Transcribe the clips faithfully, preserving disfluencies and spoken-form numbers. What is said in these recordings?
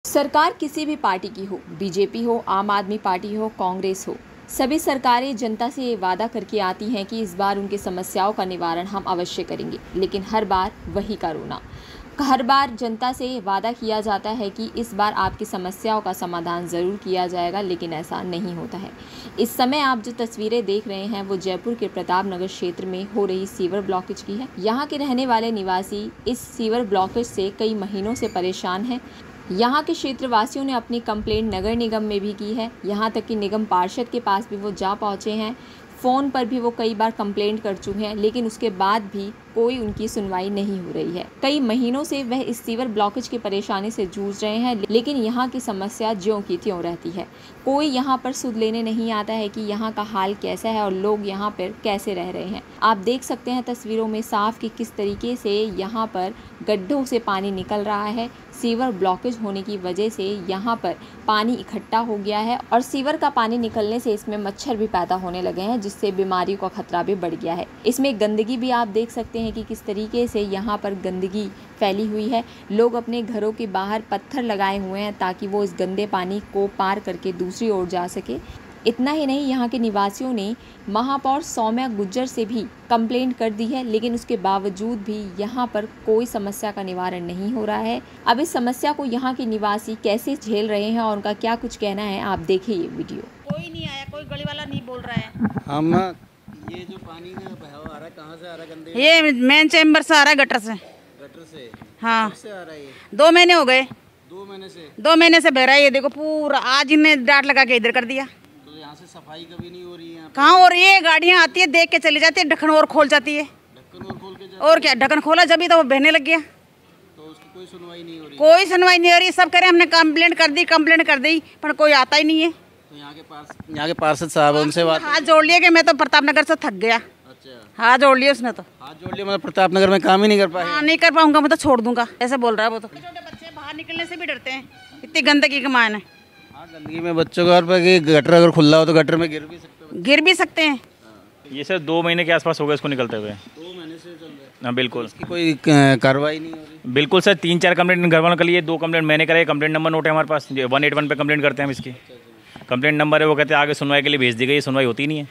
सरकार किसी भी पार्टी की हो, बीजेपी हो, आम आदमी पार्टी हो, कांग्रेस हो, सभी सरकारें जनता से ये वादा करके आती हैं कि इस बार उनकी समस्याओं का निवारण हम अवश्य करेंगे, लेकिन हर बार वही का रोना। हर बार जनता से वादा किया जाता है कि इस बार आपकी समस्याओं का समाधान ज़रूर किया जाएगा, लेकिन ऐसा नहीं होता है। इस समय आप जो तस्वीरें देख रहे हैं वो जयपुर के प्रताप नगर क्षेत्र में हो रही सीवर ब्लॉकेज की है। यहाँ के रहने वाले निवासी इस सीवर ब्लॉकेज से कई महीनों से परेशान हैं। यहाँ के क्षेत्रवासियों ने अपनी कंप्लेंट नगर निगम में भी की है, यहाँ तक कि निगम पार्षद के पास भी वो जा पहुँचे हैं। फ़ोन पर भी वो कई बार कंप्लेंट कर चुके हैं, लेकिन उसके बाद भी कोई उनकी सुनवाई नहीं हो रही है। कई महीनों से वह इस सीवर ब्लॉकेज की परेशानी से जूझ रहे हैं, लेकिन यहाँ की समस्या ज्यों की त्यों रहती है। कोई यहाँ पर सुध लेने नहीं आता है कि यहाँ का हाल कैसा है और लोग यहाँ पर कैसे रह रहे हैं। आप देख सकते हैं तस्वीरों में साफ कि किस तरीके से यहाँ पर गड्ढों से पानी निकल रहा है। सीवर ब्लॉकेज होने की वजह से यहाँ पर पानी इकट्ठा हो गया है और सीवर का पानी निकलने से इसमें मच्छर भी पैदा होने लगे हैं, जिससे बीमारियों का खतरा भी बढ़ गया है। इसमें गंदगी भी आप देख सकते हैं कि किस तरीके से यहाँ पर गंदगी फैली हुई है। लोग अपने घरों के बाहर पत्थर लगाए हुए हैं ताकि वो इस गंदे पानी को पार करके दूसरी ओर जा सके। इतना ही नहीं, यहाँ के निवासियों ने महापौर सौम्या गुज्जर से भी कंप्लेंट कर दी है, लेकिन उसके बावजूद भी यहाँ पर कोई समस्या का निवारण नहीं हो रहा है। अब इस समस्या को यहाँ के निवासी कैसे झेल रहे हैं और उनका क्या कुछ कहना है, आप देखिए ये वीडियो। कोई नहीं आया, कोई गली वाला नहीं बोल रहा है। हम ये जो पानी ना बहाव आ रहा है, कहाँ से आ रहा है? गंदे ये मेन चैम्बर से आ रहा है, गटर से। गटर से? हाँ। कब से आ रहा है ये? दो महीने हो गए। दो महीने से? दो महीने से बह रहा है। ये देखो पूरा आज इन्हें डांट लगा के इधर कर दिया। तो यहाँ से सफाई कभी नहीं हो रही है? कहाँ हो रही है? गाड़ियाँ आती है, देख के चली जाती है, ढक्कन और खोल जाती है। ढक्कन और खोल के जाती और क्या, ढक्कन खोला जब ही तो वो बहने लग गया। तो उसकी कोई सुनवाई नहीं हो रही? कोई सुनवाई नहीं हो रही। सब कह रहे हमने कंप्लेंट कर दी, कंप्लेंट कर दी, पर कोई आता ही नहीं है। तो यहाँ के पास यहाँ के पार्षद साहब है, उनसे बात? हाथ जोड़ लिया कि मैं तो प्रताप नगर से थक गया। अच्छा, हाथ जोड़ लिया उसने तो। हाथ जोड़ लिया मतलब प्रताप नगर में काम ही नहीं कर पाए? हाँ, नहीं कर पाऊंगा, मैं तो छोड़ दूंगा, ऐसे बोल रहा है वो तो। छोटे बच्चे बाहर निकलने से भी डरते हैं, इतनी गंदगी का मान है। हाँ, गंदगी में बच्चों का गटर अगर खुला हो तो गटर में गिर भी सकते हैं। गिर भी सकते हैं। ये सर दो महीने के आसपास हो गए इसको निकलते हुए। दो महीने से चल रहा है? हाँ बिल्कुल। इसकी कोई कार्रवाई नहीं हो रही? बिल्कुल सर, तीन चार कंप्लेंट घर वालों के लिए, दो कंप्लेंट मैंने कराई। कंप्लेंट नंबर नोट है हमारे पास, वन एट वन पे कंप्लेंट करते हैं हम इसकी। कंप्लेंट नंबर है, वो कहते हैं आगे सुनवाई के लिए भेज दी गई, सुनवाई होती नहीं है।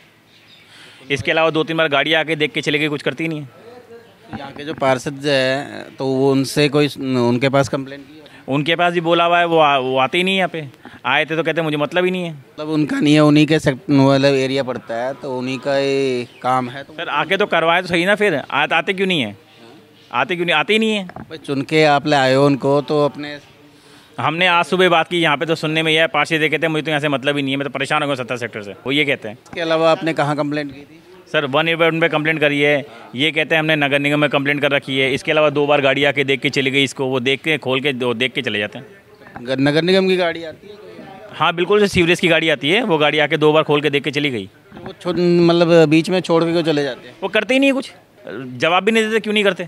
इसके अलावा दो तीन बार गाड़ी आके देख के चले गई, कुछ करती नहीं है। यहाँ के जो पार्षद है तो वो उनसे कोई उनके पास कंप्लेंट की? उनके पास भी बोला हुआ है, वो आ, वो आते ही नहीं है यहाँ पे। आए थे तो कहते हैं मुझे मतलब ही नहीं है। मतलब उनका नहीं है, उन्हीं के मतलब एरिया पड़ता है तो उन्हीं का ये काम है। तो सर आके तो करवाए तो सही ना, फिर आते आते क्यों नहीं है? आते क्यों नहीं? आते ही नहीं है। भाई चुन के आप ले आए हो उनको, तो अपने हमने आज सुबह बात की यहाँ पे, तो सुनने में यह है पार्षद कहते हैं मुझे तो यहाँ से मतलब ही नहीं है, मैं तो परेशान हो गया सत्तर सेक्टर से, वो ये कहते हैं। इसके अलावा आपने कहाँ कंप्लेंट की थी? सर वन एवन पे कंप्लेंट करी है, ये कहते हैं हमने नगर निगम में कंप्लेंट कर रखी है। इसके अलावा दो बार गाड़ी आके देख के चली गई इसको, वो देख के खोल के दो देख के चले जाते हैं। नगर निगम की गाड़ी आती है? हाँ बिल्कुल, सीवरेज की गाड़ी आती है, वो गाड़ी आके दो बार खोल के देख के चली गई। वो छोड़ मतलब बीच में छोड़ के क्यों चले जाते हैं? वो करते ही नहीं है कुछ, जवाब भी नहीं देते, क्यों नहीं करते?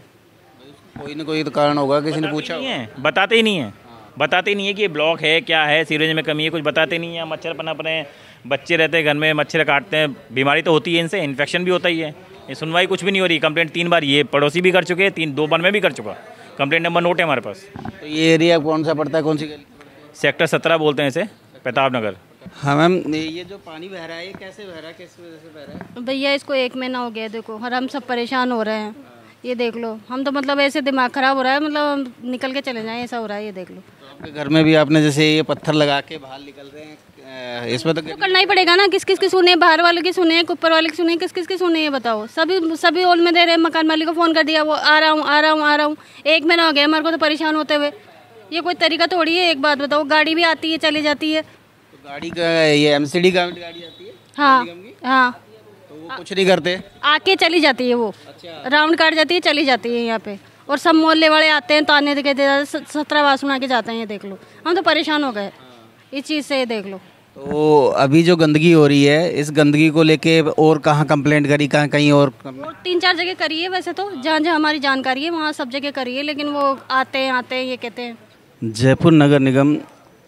कोई ना कोई तो कारण होगा, किसी ने पूछा नहीं है, बताते ही नहीं है। बताते ही नहीं है कि ये ब्लॉक है, क्या है, सीवरेज में कमी है, कुछ बताते नहीं है। मच्छर पनप रहे हैं, बच्चे रहते हैं घर में, मच्छर काटते हैं, बीमारी तो होती है इनसे, इन्फेक्शन भी होता ही है। ये सुनवाई कुछ भी नहीं हो रही। कंप्लेंट तीन बार ये पड़ोसी भी कर चुके हैं, तीन दो बार मैं भी कर चुका। कंप्लेंट नंबर नोट है हमारे पास। तो ये एरिया कौन सा पड़ता है, कौन सी गली? सेक्टर सत्रह बोलते हैं इसे, प्रताप नगर। हाँ मैम, ये जो पानी बह रहा है ये कैसे बह रहा है, किस वजह से बह रहा है? भैया इसको एक महीना हो गया देखो, और हम सब परेशान हो रहे हैं। ये देख लो, हम तो मतलब ऐसे दिमाग खराब हो रहा है, मतलब हम निकल के चले जाएं ऐसा हो रहा है। ये देख लो, तो आपके घर में भी आपने जैसे ये पत्थर लगा के बाहर निकल रहे हैं, इसमें तो, तो करना ही पड़ेगा ना। किस किस की सुने, बाहर वाले की सुने, ऊपर वाले की सुने, किस किस की सुने, ये बताओ। सभी सभी ओल में दे रहे हैं। मकान मालिक को फ़ोन कर दिया, वो आ रहा हूँ आ रहा हूँ आ रहा हूँ। एक महीना हो गया हमारे को तो परेशान होते हुए। ये कोई तरीका थोड़ी है। एक बात बताओ, गाड़ी भी आती है चली जाती है। तो गाड़ी का ये एमसीडी का गाड़ी आती है? हाँ हाँ, तो वो कुछ नहीं करते? आके चली जाती है वो। अच्छा। राउंड काट जाती है, चली जाती है यहाँ पे। और सब मोहल्ले वाले आते हैं, ताने के दे सत्रह बार सुना के जाते हैं। ये देख लो, हम तो परेशान हो गए इस चीज़ से। ये देख लो। तो अभी जो गंदगी हो रही है, इस गंदगी को लेके और कहाँ कंप्लेंट करी, कहाँ कहीं और? और तीन चार जगह करी है वैसे तो, जहाँ जहाँ हमारी जानकारी है वहाँ सब जगह करी है, लेकिन वो आते हैं आते हैं ये कहते हैं। जयपुर नगर निगम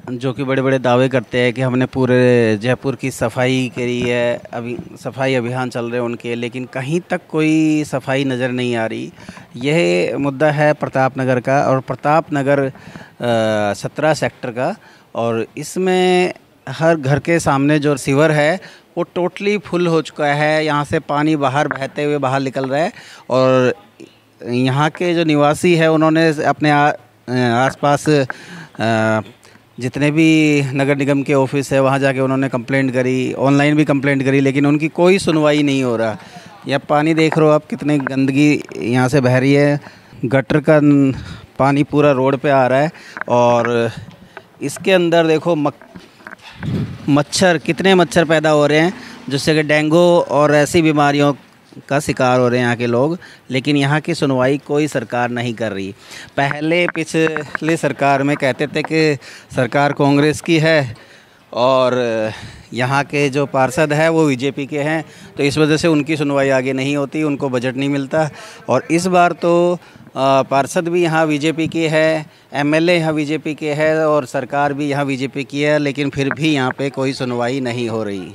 जो कि बड़े बड़े दावे करते हैं कि हमने पूरे जयपुर की सफाई करी है, अभी सफाई अभियान चल रहे हैं उनके, लेकिन कहीं तक कोई सफाई नज़र नहीं आ रही। यह मुद्दा है प्रताप नगर का, और प्रताप नगर सत्रह सेक्टर का, और इसमें हर घर के सामने जो सीवर है वो टोटली फुल हो चुका है। यहाँ से पानी बाहर बहते हुए बाहर निकल रहा है, और यहाँ के जो निवासी है उन्होंने अपने आ, आसपास जितने भी नगर निगम के ऑफिस है वहाँ जाके उन्होंने कंप्लेंट करी, ऑनलाइन भी कंप्लेंट करी, लेकिन उनकी कोई सुनवाई नहीं हो रहा। यह पानी देख रहे हो आप, कितनी गंदगी यहाँ से बह रही है। गटर का पानी पूरा रोड पे आ रहा है, और इसके अंदर देखो मक, मच्छर, कितने मच्छर पैदा हो रहे हैं, जिससे कि डेंगू और ऐसी बीमारियों का शिकार हो रहे हैं यहाँ के लोग। लेकिन यहाँ की सुनवाई कोई सरकार नहीं कर रही। पहले पिछले सरकार में कहते थे कि सरकार कांग्रेस की है और यहाँ के जो पार्षद है वो बीजेपी के हैं, तो इस वजह से उनकी सुनवाई आगे नहीं होती, उनको बजट नहीं मिलता। और इस बार तो पार्षद भी यहाँ बीजेपी की है, एमएलए यहाँ बीजेपी के है, और सरकार भी यहाँ बीजेपी की है, लेकिन फिर भी यहाँ पे कोई सुनवाई नहीं हो रही।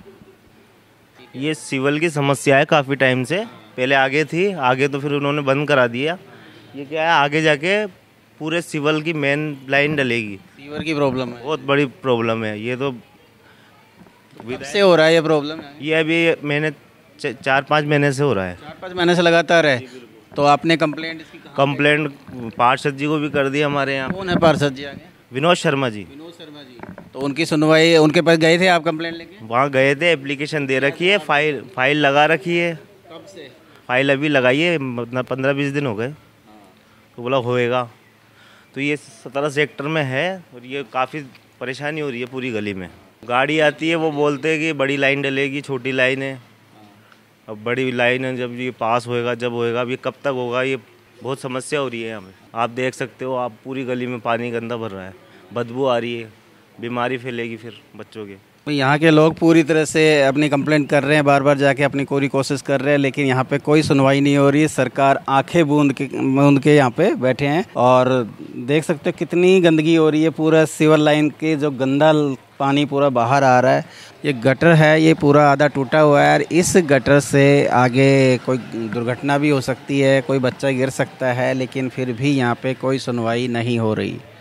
ये सिविल की समस्या है काफ़ी टाइम से, पहले आगे थी, आगे तो फिर उन्होंने बंद करा दिया। ये क्या है, आगे जाके पूरे सिविल की मेन लाइन डलेगी। सीवर की प्रॉब्लम है, बहुत बड़ी प्रॉब्लम है। ये तो कब से हो रहा है ये प्रॉब्लम? ये अभी महीने चार पाँच महीने से हो रहा है। चार पाँच महीने से लगातार है। तो आपने कंप्लेंट इसकी कंप्लेंट पार्षद जी को भी कर दी हमारे यहाँ। कौन है पार्षद जी आगे? विनोद शर्मा जी। विनोद शर्मा जी। तो उनकी सुनवाई, उनके पास गए थे आप कंप्लेंट लेके? वहाँ गए थे, एप्लीकेशन दे रखी है, फाइल फाइल लगा रखी है। कब से? फाइल अभी लगाई है, मतलब पंद्रह बीस दिन हो गए। तो बोला होएगा। तो ये सत्रह सेक्टर में है, और ये काफ़ी परेशानी हो रही है पूरी गली में। गाड़ी आती है, वो बोलते हैं कि बड़ी लाइन डलेगी, छोटी लाइन है। अब बड़ी लाइन है, जब ये पास होएगा, जब होएगा, अब ये कब तक होगा, ये बहुत समस्या हो रही है यहाँ पे। आप देख सकते हो, आप पूरी गली में पानी गंदा भर रहा है, बदबू आ रही है, बीमारी फैलेगी फिर बच्चों के। यहाँ के लोग पूरी तरह से अपनी कंप्लेंट कर रहे हैं, बार बार जाके अपनी पूरी कोशिश कर रहे हैं, लेकिन यहाँ पे कोई सुनवाई नहीं हो रही है। सरकार आंखें बूंद के बूंद के यहाँ पे बैठे हैं, और देख सकते हो कितनी गंदगी हो रही है। पूरा सिवर लाइन के जो गंदा पानी पूरा बाहर आ रहा है। ये गटर है, ये पूरा आधा टूटा हुआ है, और इस गटर से आगे कोई दुर्घटना भी हो सकती है, कोई बच्चा गिर सकता है, लेकिन फिर भी यहाँ पे कोई सुनवाई नहीं हो रही।